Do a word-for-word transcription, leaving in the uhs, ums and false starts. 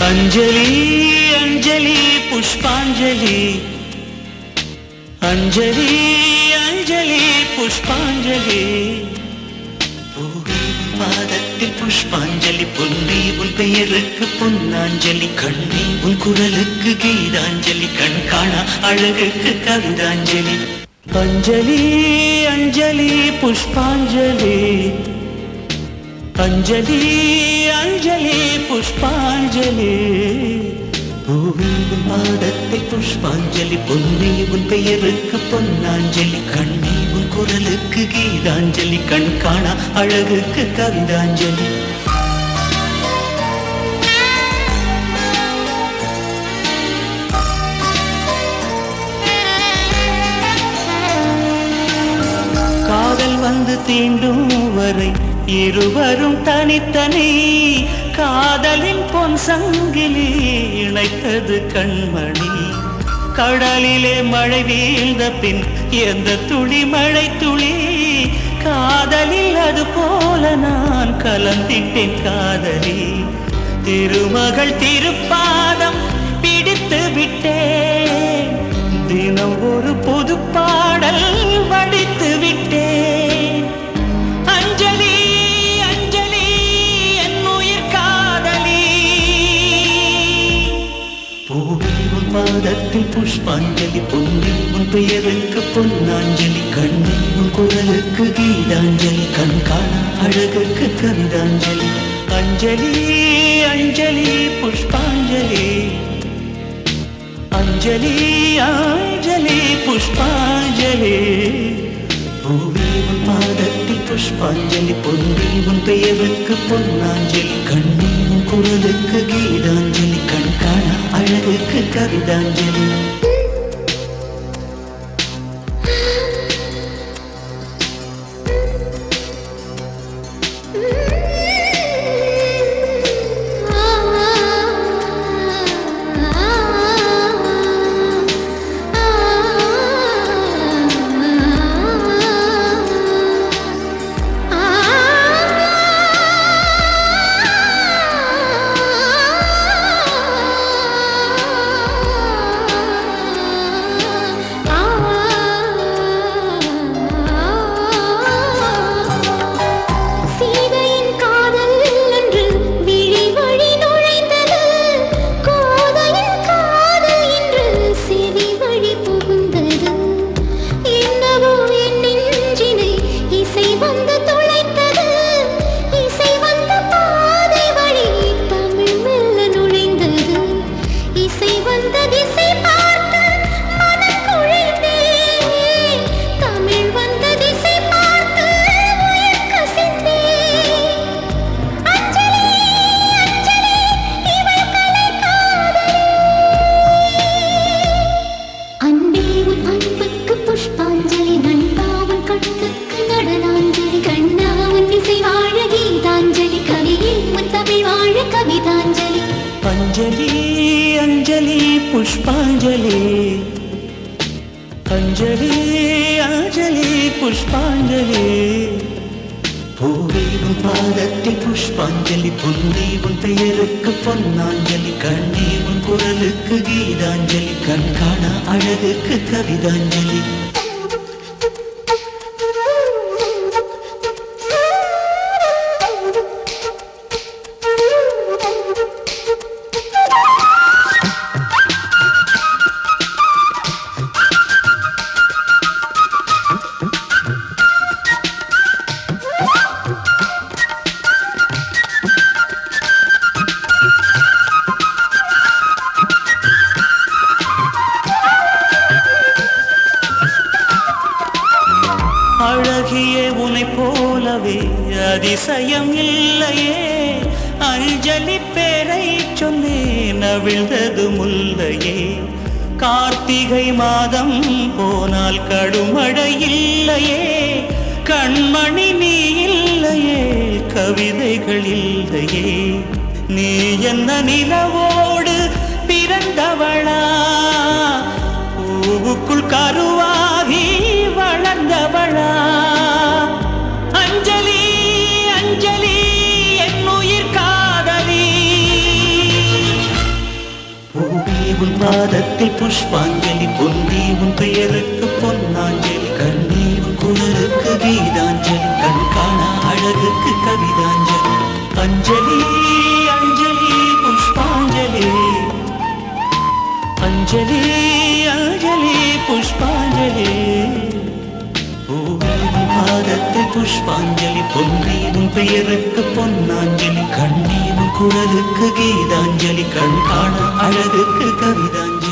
अंजलि अंजलि पुष्पांजलि अंजलि अंजलि पुष्पांजलि பாதத்தில் புஷ்பாஞ்சலி பொன்னி உன் பெயருக்கு பொன்னாஞ்சலி கண்ணி உன் குரலுக்கு கீதாஞ்சலி கண் காணா அழகுக்கு கவிதாஞ்சலி अंजलि अंजलि पुष्पांजलि अंजलि अंजलि पुष्पांजलि பூவின் பாதத்தை புஷ்பாஞ்சலி பொன்னி உன் பெயருக்கு பொன்னாஞ்சலி கண்ணி உன் குரலுக்கு கீதாஞ்சலி கண் காணா அழகுக்கு கவிதாஞ்சலி காதல் வந்து தீண்டும் வரை இருவரும் தனித்தனி காதலின் பொன் சங்கிலி இணைத்தது கண்மணி கடலிலே மழை வீழ்ந்த பின் எந்த துளி மழை துளி காதலில் அது போல நான் கலந்திட்டேன் காதலி திருமகள் திருப்பாதம் பிடித்து விட்டேன் தினம் ஒரு புது பாடல் வடித்து விட்டேன் अंजलि अंजलि என்னுயிர் காதலி பூவில் உன் பாதத்தில் புஷ்பாஞ்சலி பொன்னி உன் பெயருக்கு பொன்னாஞ்சலி கண்ணி உன் குரலுக்கு கீதாஞ்சலி கண் காணா அழகுக்கு கவிதாஞ்சலி अंजलि अंजलि पुष्पांजलि अंजलि अंजलि पुष्पांजलि பூவின் பாதத்தில் புஷ்பாஞ்சலி பொன்னி உன் பெயருக்கு பொன்னாஞ்சலி கண்ணி உன் குரலுக்கு கீதாஞ்சலி கண் காணா அழகுக்கு கவிதாஞ்சலி अंजलि अंजलि पुष्पांजलि अंजलि अंजलि पुष्पांजलि பூவில் உன் பாதத்தில் புஷ்பாஞ்சலி பொன்னி உன் பெயருக்கு பொன்னாஞ்சலி கண்ணி உன் குரலுக்கு கீதாஞ்சலி கண் காணா அழகுக்கு கவிதாஞ்சலி அழகியே உனை போலவே அதிசயம் இல்லையே அஞ்சலி பேரை சொன்னேன் அவிழ்ந்தது முல்லையே கார்த்திகை மாதம் போனால் கடுமழை இல்லையே கண்மணி நீ இல்லையே கவிதைகள் இல்லையே நீ என்ன நிலவோடு பிறந்தவளா பூவுக்குள் கருவாகி வளர்ந்தவளா अंजलि अंजलि என்னுயிர் காதலி பாதத்தில் புஷ்பாஞ்சலி பொன்னி உன் பெயருக்கு பொன்னாஞ்சலி கண்ணி உன் குரலுக்கு கீதாஞ்சலி கண் காணா அழகுக்கு கவிதாஞ்சலி அஞ்சலி அஞ்சலி புஷ்பாஞ்சலி அஞ்சலி அஞ்சலி புஷ்பாஞ்சலி பாதத்தில் புஷ்பாஞ்சலி பொன்னி உன் பெயருக்கு பொன்னாஞ்சலி கண்ணி உன் குரலுக்கு கீதாஞ்சலி கண் காண அழகுக்கு கவிதாஞ்சலி